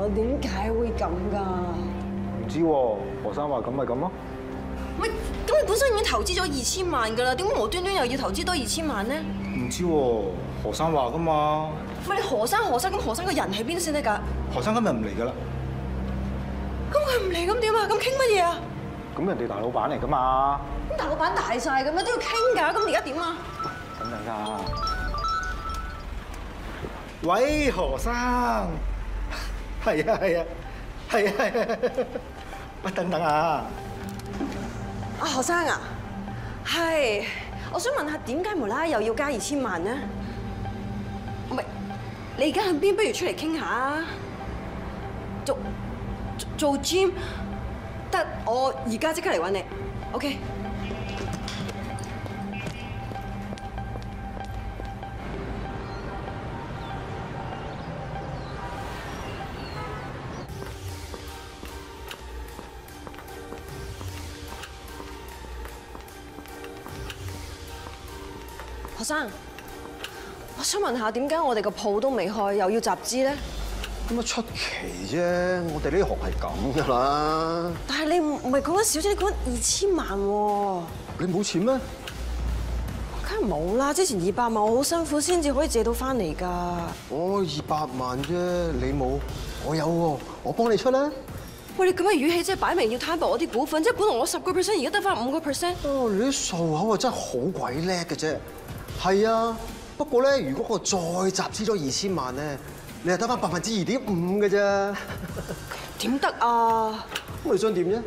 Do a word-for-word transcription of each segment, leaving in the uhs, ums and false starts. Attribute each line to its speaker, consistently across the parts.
Speaker 1: 喎，點解會咁㗎？
Speaker 2: 唔知喎，何生話咁咪咁咯。
Speaker 1: 喂，咁你本身已經投資咗二千萬㗎啦，點解無端端又要投資多二千萬呢？
Speaker 2: 唔知喎，何生話㗎嘛。
Speaker 1: 喂，你何生何生咁何生個人喺邊先得㗎？
Speaker 2: 何生今日唔嚟㗎啦。
Speaker 1: 咁佢唔嚟咁點啊？咁傾乜嘢啊？
Speaker 2: 咁人哋大老闆嚟㗎嘛。
Speaker 1: 咁大老闆大晒咁樣都要傾㗎，咁而家點啊？
Speaker 2: 等等㗎。喂，何生。係啊係啊係啊係啊。喂，等等啊。
Speaker 1: 啊，何生啊，係，我想問下點解無啦啦又要加二千萬呢？唔係，你而家喺邊？不如出嚟傾下啊！做做 gym 得，我而家即刻嚟揾你 ，OK？何生，我想問下點解我哋個鋪都未開，又要集資咧？
Speaker 3: 點乜出奇啫？我哋呢行係咁噶啦。
Speaker 1: 但係你唔唔係講緊少啫，你講緊二千萬喎。
Speaker 3: 你冇錢咩？
Speaker 1: 梗係冇啦，之前二百萬我好辛苦先至可以借到翻嚟㗎。
Speaker 3: 我二百萬啫，你冇，我有喎，我幫你出啦。
Speaker 1: 喂，你咁嘅語氣即係擺明要攤薄我啲股份，即係本來我十個 percent，而家得翻五個 percent。
Speaker 3: 哦，你啲數口啊真係好鬼叻嘅啫。係啊，不過咧，如果我再集資咗二千萬咧，你係得翻百分之二點五嘅啫。
Speaker 1: 點得啊？
Speaker 3: 咁你想點啫？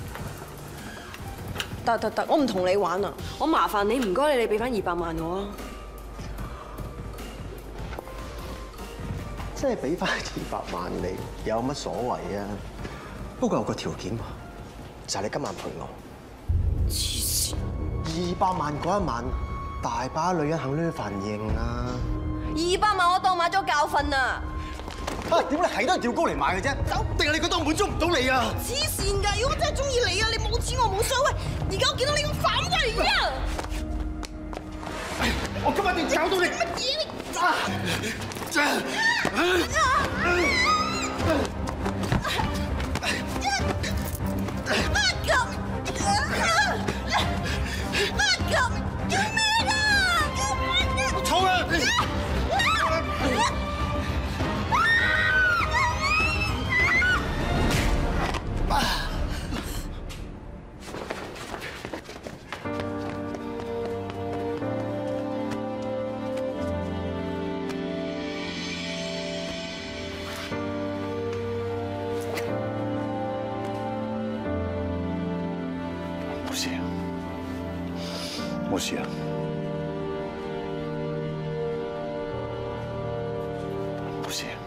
Speaker 1: 得得得，我唔同你玩啊！我麻煩你，唔該你，你俾翻二百萬我啊！
Speaker 3: 即係俾翻二百萬你，有乜所謂啊？不過有個條件喎，就係你今晚陪我。
Speaker 1: 黐線！
Speaker 3: 二百萬嗰一晚，大把女人肯呢份應啊！
Speaker 1: 二百萬我當買咗教訓啊！
Speaker 3: 啊，點解係都係吊高嚟買嘅啫？走，定係你覺得我滿足唔到你啊？
Speaker 1: 黐線㗎！如果我真係中意你啊，你冇錢我冇所謂。而家我見到你咁反胃啊！
Speaker 3: 我今日一定搞到你！
Speaker 1: 乜嘢你？
Speaker 3: 啊！
Speaker 1: 乜咁？乜咁？做咩啊？做咩啊？
Speaker 3: 嘈啊！
Speaker 4: 冇事啊，冇事啊，冇事啊。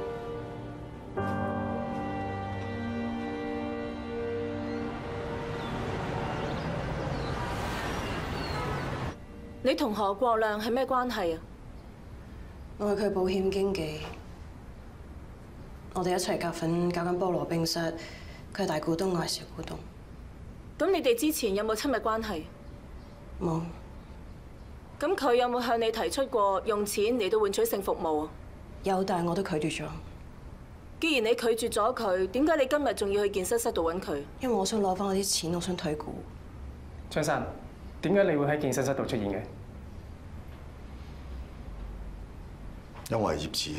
Speaker 5: 你同何國亮係咩關係啊？
Speaker 1: 我係佢保險經紀，我哋一齊夾份搞緊菠蘿冰室，佢係大股東，我係小股東。
Speaker 5: 咁你哋之前有冇親密關係？
Speaker 1: 冇。
Speaker 5: 咁佢有冇向你提出過用錢嚟到換取性服務啊？
Speaker 1: 有，但係我都拒絕咗。
Speaker 5: 既然你拒絕咗佢，點解你今日仲要去健身室度揾佢？
Speaker 1: 因為我想攞翻我啲錢，我想退股。
Speaker 6: 張生，點解你會喺健身室度出現嘅？
Speaker 4: 因為葉子，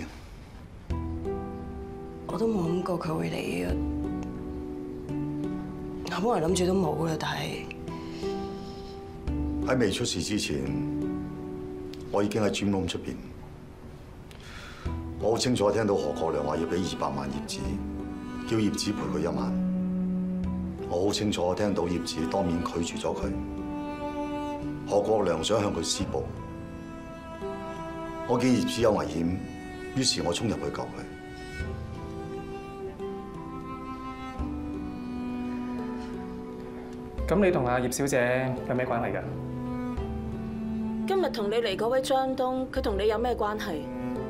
Speaker 1: 我都冇諗過佢會嚟嘅。我本來諗住都冇啦，但係
Speaker 4: 喺未出事之前，我已經喺 gym room 出邊。我好清楚聽到何國亮話要俾二百萬葉子，叫葉子陪佢一晚。我好清楚聽到葉子當面拒絕咗佢。何國亮想向佢施暴，我見葉子有危險，於是我衝入去救佢。
Speaker 6: 咁你同阿葉小姐有咩關係㗎？
Speaker 5: 今日同你嚟嗰位張東，佢同你有咩關係？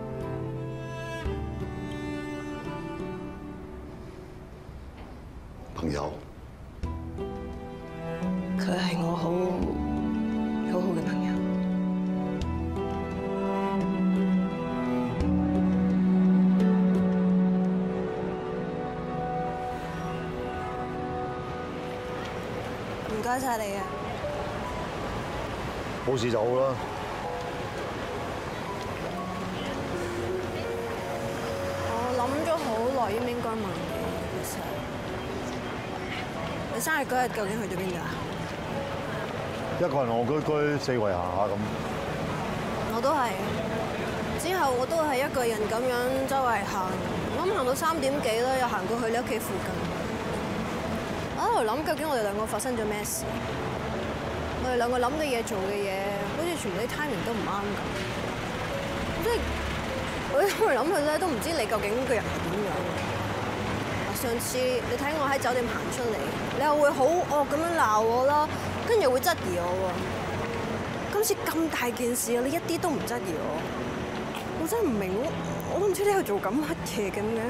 Speaker 4: 朋友，
Speaker 1: 佢係我好好好嘅朋友。 該晒你啊！
Speaker 4: 冇事就好啦。
Speaker 1: 我諗咗好耐，應唔應該問你？其實你生日嗰日究竟去咗邊度啊？
Speaker 4: 一個人戇居居四圍行下咁。
Speaker 1: 我都係。之後我都係一個人咁樣周圍行，我諗行到三點幾啦，又行過去你屋企附近。我喺度諗究竟我哋兩個發生咗咩事？我哋兩個諗嘅嘢、做嘅嘢，好似全部啲 timing 都唔啱咁。即係我諗嚟諗去咧，都唔知你究竟個人係點樣。上次你睇我喺酒店行出嚟，你又會好惡咁樣鬧我啦，跟住又會質疑我喎。今次咁大件事，你一啲都唔質疑我。我真係唔明，我都唔知你喺度做緊乜嘢咁嘅。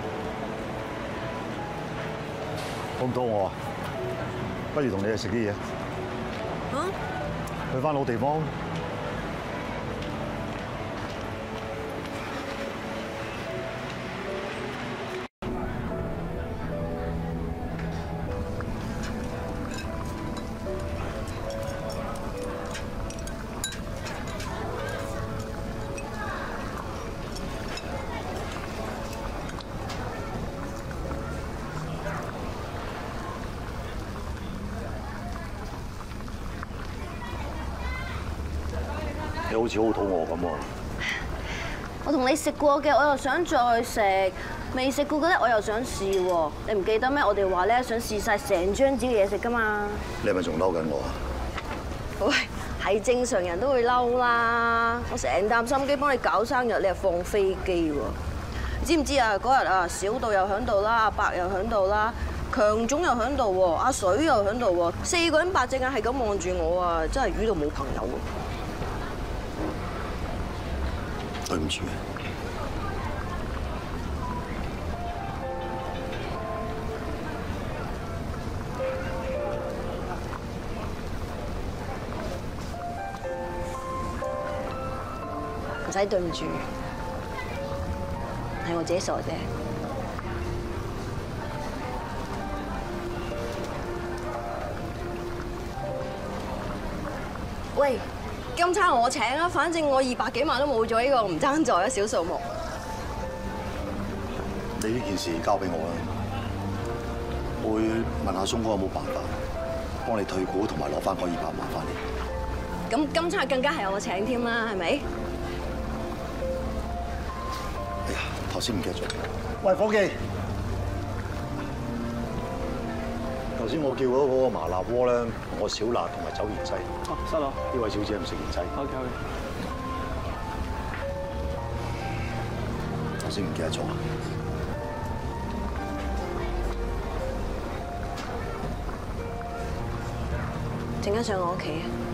Speaker 4: 肚唔肚餓啊？不如同你去食啲嘢。
Speaker 1: 嚇？
Speaker 4: 去翻老地方。你好似好肚餓咁喎！
Speaker 1: 我同你食過嘅，我又想再食；未食過嘅咧，我又想試喎。你唔記得咩？我哋話咧想試晒成張紙嘅嘢食㗎嘛。
Speaker 4: 你係咪仲嬲緊我啊？
Speaker 1: 喂，係正常人都會嬲啦！我成擔心機幫你搞生日，你又放飛機喎。你知唔知啊？嗰日啊，小道又喺度啦，阿伯又喺度啦，強總又喺度喎，阿水又喺度喎，四個人白隻眼係咁望住我啊！真係魚到冇朋友喎。
Speaker 4: 對唔住，
Speaker 1: 唔使對唔住，係我自己傻啫。喂！今餐我請啊，反正我二百幾萬都冇咗，呢個唔爭在啊，小數目。
Speaker 4: 你呢件事交俾我啦，我會問下松哥有冇辦法幫你退股同埋攞翻嗰二百萬翻嚟。
Speaker 1: 咁今餐更加係我請添啦，係咪？
Speaker 4: 哎呀，頭先唔記得咗。喂，伙計，頭先我叫咗嗰個麻辣鍋咧，我少辣同埋走芫茜。
Speaker 6: 哦，收到。
Speaker 4: 呢位小姐唔食芫茜。
Speaker 6: OK OK。
Speaker 4: 頭先唔記得咗啊！
Speaker 1: 陣間上我屋企啊！